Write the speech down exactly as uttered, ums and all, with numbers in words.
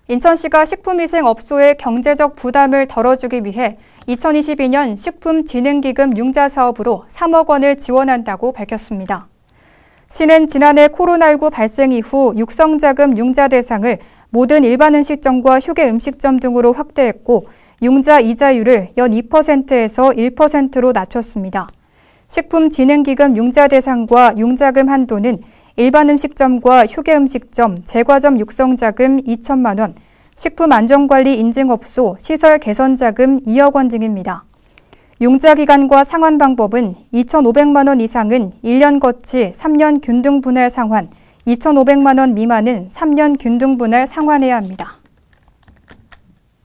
인천시가 식품위생업소의 경제적 부담을 덜어주기 위해 이천이십이 년 식품진흥기금 융자 사업으로 삼억 원을 지원한다고 밝혔습니다. 시는 지난해 코로나십구 발생 이후 육성자금 융자 대상을 모든 일반 음식점과 휴게 음식점 등으로 확대했고 융자 이자율을 연 이 퍼센트에서 일 퍼센트로 낮췄습니다. 식품진흥기금 융자 대상과 융자금 한도는 일반 음식점과 휴게 음식점, 제과점 육성자금 이천만 원, 식품안전관리 인증업소 시설 개선자금 이억 원 등입니다. 융자 기간과 상환 방법은 이천오백만 원 이상은 일 년 거치 삼 년 균등 분할 상환, 이천오백만 원 미만은 삼 년 균등 분할 상환해야 합니다.